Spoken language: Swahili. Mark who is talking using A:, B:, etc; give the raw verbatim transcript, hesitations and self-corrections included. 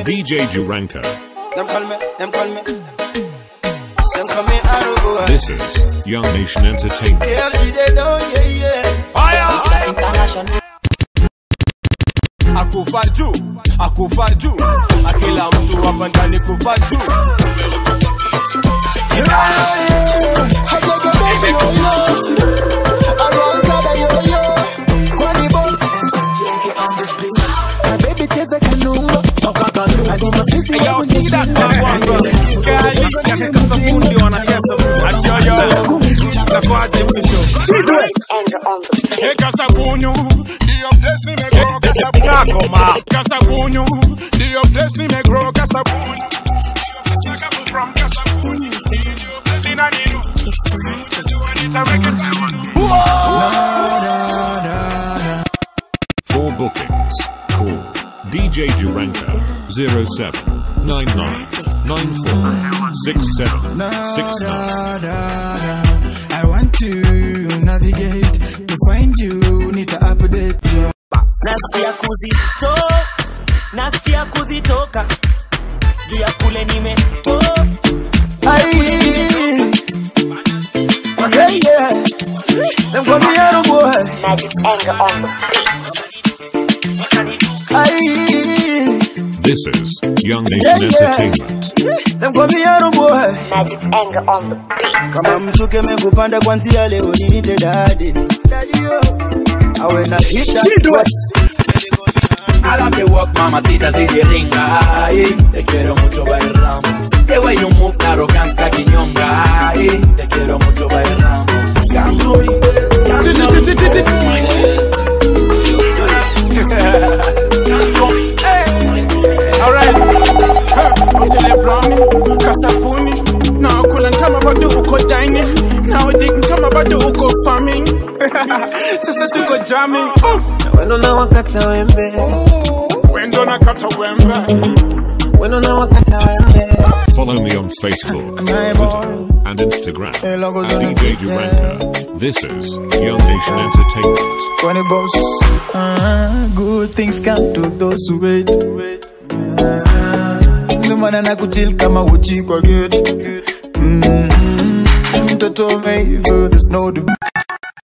A: D J Juranka.
B: Them call me, them call me. Them call me Arugo.
A: This is Young Nation Entertainment.
B: K L G they don't, yeah, yeah.
C: Fire! International.
D: Akufa juu, akufa juu, akila mtu hapa ndani kufa juu.
E: Baby cheza kanungo, hadi mafisi wangu nishinda.
D: Kali ya kasabundi wanacheza, ati yo yo, takwaje mwisho. Hey kasabunyu, dio bless me me grow kasabunyu. Kasabunyu, dio bless me me grow kasabunyu. From kasabunyu, dio bless me na ninu.
A: For bookings, call D J Juranka zero seven nine nine nine four six seven six nine.
E: I want to navigate to find you, need to update you.
C: Nasikia kuzito, nasikia kuzitoka. Juu ya kule nimetoka.
E: Hey yeah, them call me Aero boy.
F: Magic's anger on the
E: Aye.
A: This is Young Nation
E: Yeah, yeah.
A: Entertainment.
E: Them call me Aero boy.
F: Magic's anger on the beat.
E: Kama mshuke mekupanda kwanzia leo niite daddy. Daddy yo. Awe na hit that.
G: I love the walk, mamacita, si te ringa, ay, te quiero mucho, bailamos. The way you move, la arrogancia quiñonga, ay, te quiero mucho, bailamos.
D: Alright, until you brownie, kasabuni. Now cool and come about the uko dining. Now they can come about the uko farming. Sasa tuko jamming.
E: Wendo na wakata wembe.
D: Wendo na kata wembe.
E: Wendo na wakata wembe.
A: Follow me on Facebook, Twitter, and Instagram at D J Juranka. This is Young Nation Entertainment.
E: Twenty boss. Ah, good things come to those who wait. Lumana na kuchill kama uchi kwa gate. Mtoto umeiva, there's no debate.